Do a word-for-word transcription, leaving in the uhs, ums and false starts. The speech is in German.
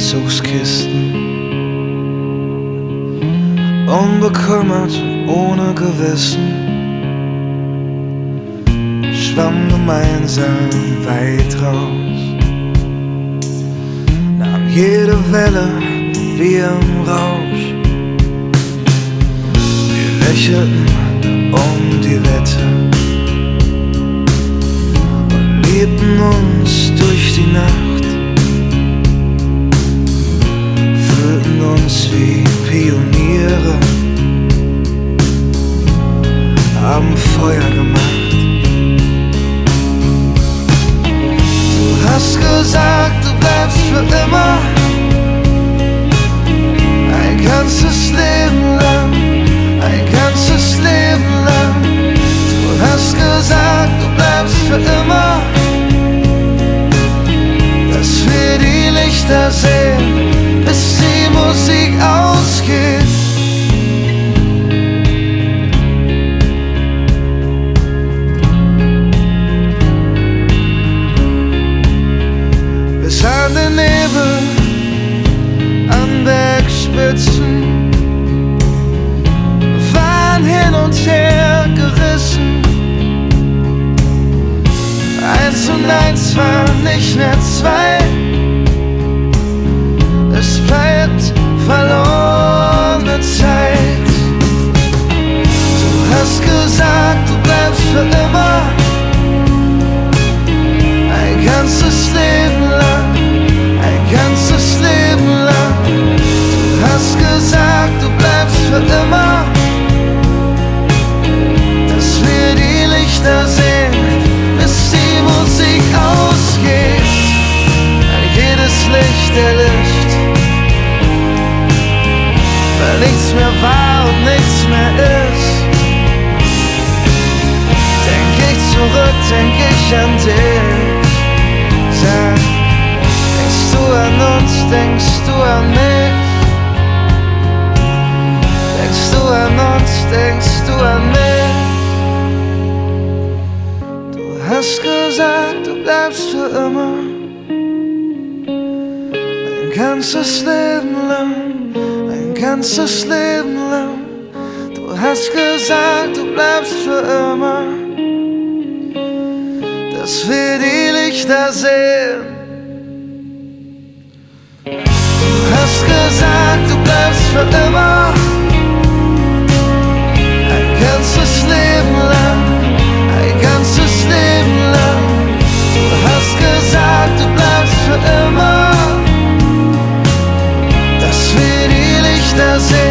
Umzugskisten, unbekümmert und ohne Gewissen, schwamm gemeinsam weit raus, nahm jede Welle wie im Rausch. Wir lächelten um die Wette und liebten uns durch die Nacht, fühlten uns wie Pioniere, haben Feuer gemacht. Du hast gesagt, du bleibst für immer, ein ganzes Leben lang, ein ganzes Leben lang. Du hast gesagt, du bleibst für immer, dass wir die Lichter sehen, bis die Musik ausgeht. Bis an den Nebel, an Bergspitzen, waren hin und her gerissen. Eins und eins waren nicht mehr zwei, es bleibt verlorene Zeit. Du hast gesagt, du bleibst für immer, ein ganzes Leben lang, ein ganzes Leben lang. Du hast gesagt, du bleibst für immer, dass wir die Lichter sehen, bis die Musik ausgeht. Jedes Licht erlischt, weil nichts mehr war und nichts mehr ist. Denk ich zurück, denk ich an dich. Sag, denkst du an uns, denkst du an mich? Denkst du an uns, denkst du an mich? Du hast gesagt, du bleibst für immer, ein ganzes Leben lang, ein ganzes Leben lang. Du hast gesagt, du bleibst für immer, dass wir die Lichter sehen. Du hast gesagt, du bleibst für immer, ein ganzes Leben lang, ein ganzes Leben lang. Du hast gesagt, du bleibst für immer, dass wir die Lichter sehen.